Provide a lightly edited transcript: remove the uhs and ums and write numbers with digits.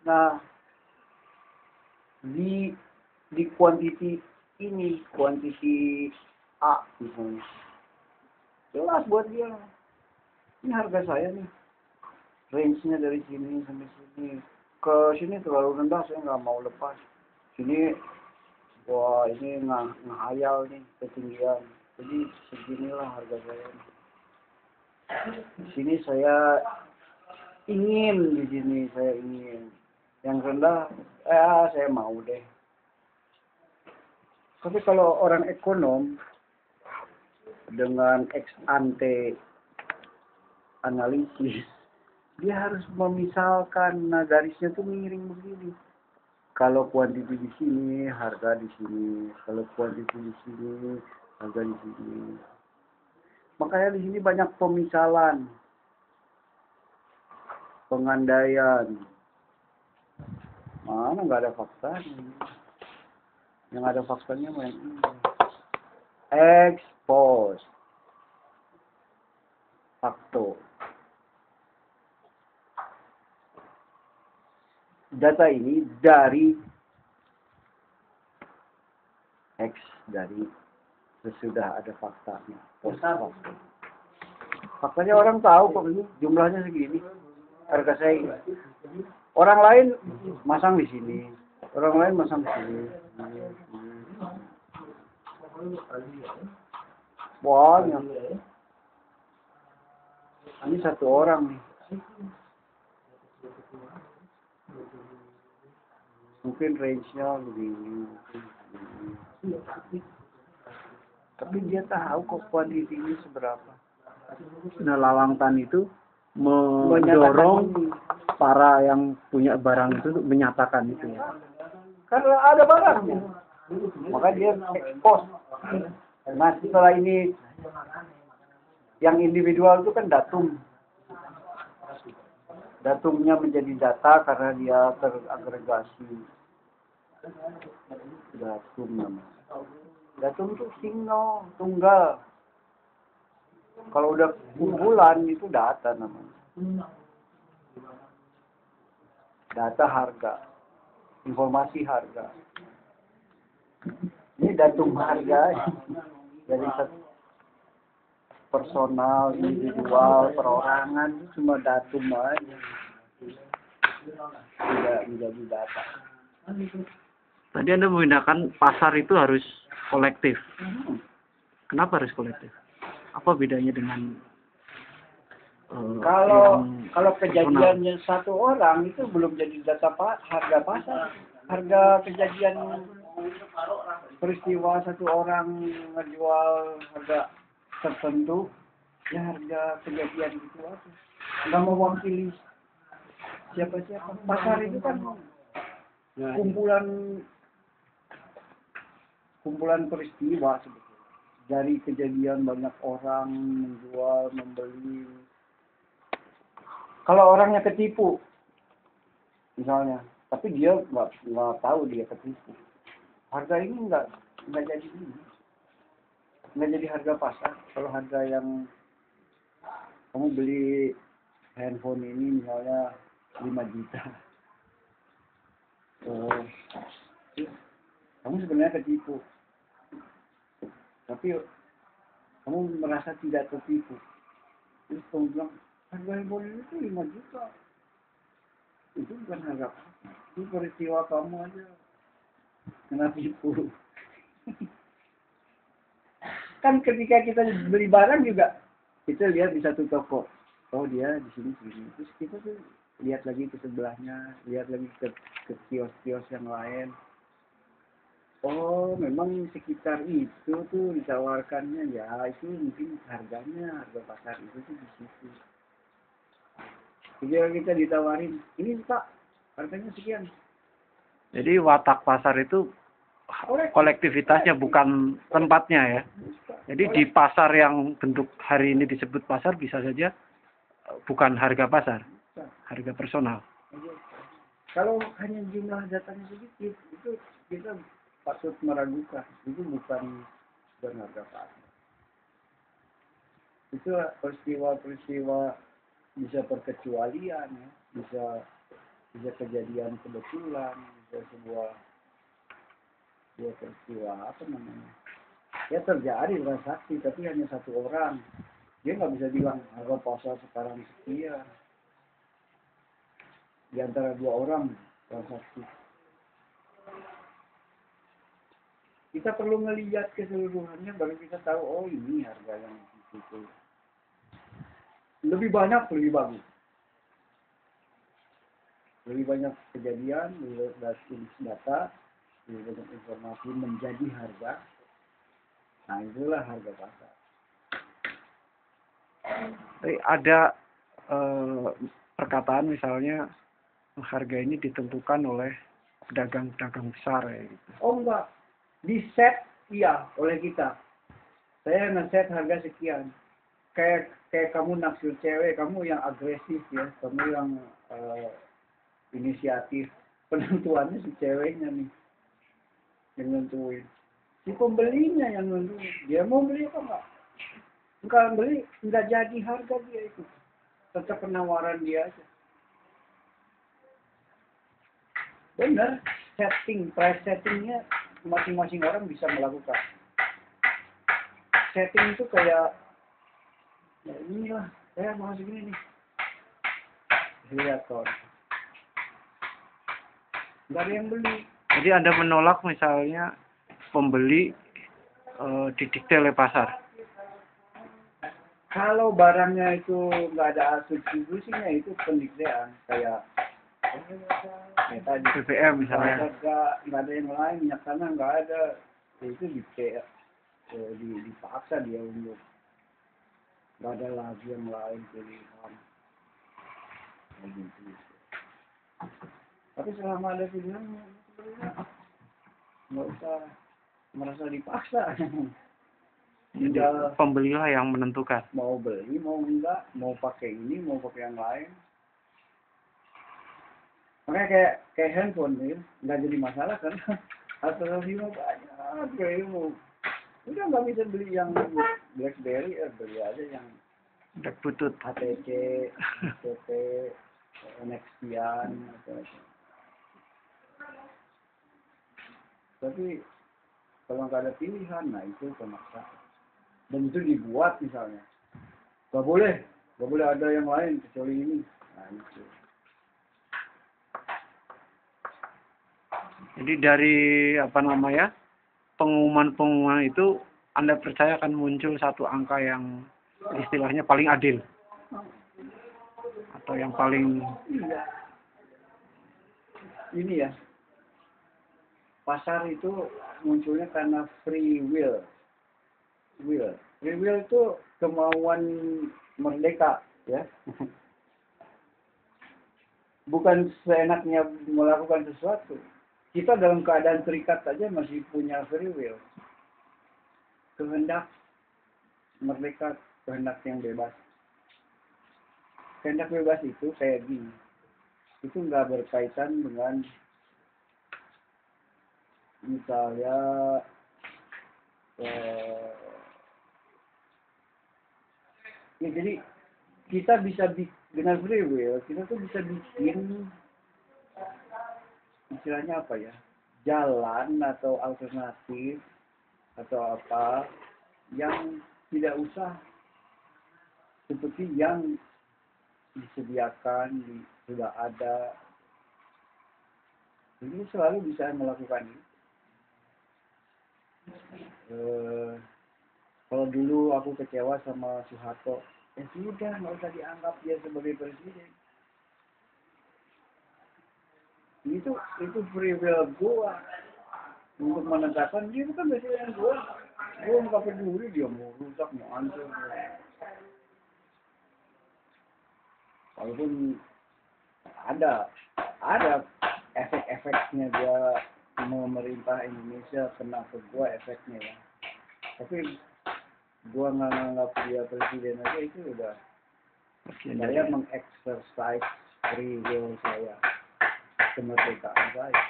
Nah, di kuantiti ini, kuantiti A misalnya, jelas buat dia. Ini harga saya nih, range-nya dari sini sampai sini. Ke sini terlalu rendah, saya nggak mau lepas. Sini, wah ini ngehayal nih ketinggian. Jadi seginilah harga saya. Di sini saya ingin, di sini saya ingin. Yang rendah, saya mau deh. Tapi kalau orang ekonom dengan ex ante analisis, dia harus memisalkan, nah garisnya tuh miring begini. Kalau kuantiti di sini, harga di sini. Kalau kuantiti di sini, harga di sini. Makanya di sini banyak pemisalan, pengandaian. Mana nggak ada faktanya. Yang ada faktanya main ini. Expose. Fakto. Data ini dari X, dari sesudah ada faktanya. Post fakta. Faktanya orang tahu kok ini jumlahnya segini. Harga saya ini. Orang lain masang di sini. Orang lain masang di sini. Banyak. Ini satu orang nih. Mungkin range-nya begini. Tapi dia tahu kok kuantitinya seberapa. Nah, Lawangtan itu mendorong para yang punya barang itu menyatakan itu ya. Karena ada barangnya. Maka dia expose. Nah setelah ini yang individual itu kan datum. Datumnya menjadi data karena dia teragregasi. Datum namanya. Datum itu single, tunggal. Kalau udah kumpulan itu data namanya. Data harga. Informasi harga. Ini datum harga dari personal, individual, perorangan, cuma datum aja. Tidak menjadi data. Tadi Anda memindahkan pasar itu harus kolektif. Kenapa harus kolektif? Apa bedanya dengan kalau kejadiannya satu orang itu belum jadi data harga pasar. Harga kejadian peristiwa satu orang menjual harga tertentu, ya harga kejadian itu aja. Nggak mewakili siapa-siapa. Pasar itu kan kumpulan peristiwa sebetulnya. Dari kejadian banyak orang menjual, membeli. Kalau orangnya ketipu, misalnya, tapi dia nggak tahu dia ketipu. Harga ini nggak jadi ini, nggak jadi harga pasar. Kalau harga yang kamu beli handphone ini misalnya 5 juta, kamu sebenarnya ketipu. Tapi kamu merasa tidak tertipu. Terus kamu bilang, harga handphone itu 5 juta. Itu bukan harga pasar. Itu peristiwa kamu aja kena tipu. Kan ketika kita beli barang juga, kita lihat di satu toko. Oh dia di sini. Terus kita tuh lihat lagi ke sebelahnya, lihat lagi ke kios-kios yang lain. Oh, memang sekitar itu tuh ditawarkannya ya, itu mungkin harganya, harga pasar itu tuh di situ. Jadi kita ditawarin, ini Pak, harganya sekian. Jadi watak pasar itu kolektivitasnya bukan tempatnya ya. Jadi di pasar yang bentuk hari ini disebut pasar bisa saja bukan harga pasar, harga personal. Kalau hanya jumlah datanya sedikit, itu kita patut meragukan. Itu bukan harga pasar. Itu peristiwa-peristiwa bisa perkecualian, ya. Bisa bisa kejadian kebetulan, bisa sebuah peristiwa apa namanya, ya terjadi transaksi tapi hanya satu orang, dia nggak bisa bilang harga pasar sekarang sekian di antara dua orang transaksi. Kita perlu melihat keseluruhannya baru kita tahu, oh ini harga yang itu. Lebih banyak lebih bagus, lebih banyak kejadian, lebih banyak data, lebih banyak informasi menjadi harga. Nah itulah harga pasar. Ada perkataan misalnya harga ini ditentukan oleh pedagang-pedagang besar ya gitu. Oh enggak, di set iya oleh kita. Saya nge-set harga sekian. Kayak kamu naksir cewek, kamu yang agresif ya, kamu yang inisiatif. Penentuannya si ceweknya nih yang nentuin. Si pembelinya yang nentuin. Dia mau beli apa enggak? Enggak beli, enggak jadi harga dia itu. Tetap penawaran dia aja. Benar, price settingnya masing-masing orang bisa melakukan. Setting itu kayak, ya inilah, saya mau segini nih. Lihat kok. Nggak ada yang beli. Jadi Anda menolak misalnya pembeli didikte oleh pasar. Kalau barangnya itu nggak ada substitusinya, itu pendiktean. Kayak tadi BBM misalnya. nggak ada yang lain, minyak tanah nggak ada, itu dipaksa dia untuk nggak ada lagi yang lain pilihan gitu. Tapi selama ada pilihan nggak usah merasa dipaksa. Jadi pembelilah yang menentukan. Mau beli mau enggak, mau pakai ini mau pakai yang lain. Makanya kayak handphone nih, nggak jadi masalah karena alternatifnya banyak. Kayak udah nggak bisa beli yang BlackBerry, beli aja yang Udah butut. HTC, HTC, Nexian, tapi kalau nggak ada pilihan, nah itu pemaksa. Dan itu dibuat misalnya, nggak boleh ada yang lain kecuali ini. Nah itu. Jadi dari pengumuman itu Anda percaya akan muncul satu angka yang istilahnya paling adil atau yang paling ini ya, pasar itu munculnya karena free will itu kemauan merdeka ya. Bukan seenaknya melakukan sesuatu. Kita dalam keadaan terikat saja masih punya free will, kehendak merdeka, kehendak yang bebas. Kehendak bebas itu kayak gini, itu nggak berkaitan dengan misalnya ya, jadi kita bisa dengan free will kita tuh bisa bikin istilahnya apa ya, jalan atau alternatif atau apa yang tidak usah seperti yang disediakan, sudah ada. Jadi selalu bisa melakukan itu. Kalau dulu aku kecewa sama Soeharto, ya sudah, nggak usah dianggap dia sebagai presiden. Itu free will gua untuk menegakkan dia bukan presiden gua nggak peduli dia mau rusak mau hancur. Walaupun ada efek-efeknya dia memerintah Indonesia, kena ke gua efeknya ya. Tapi gua nggak nganggap dia presiden aja, itu udah saya mengexercise free will saya, kemerdekaan saya.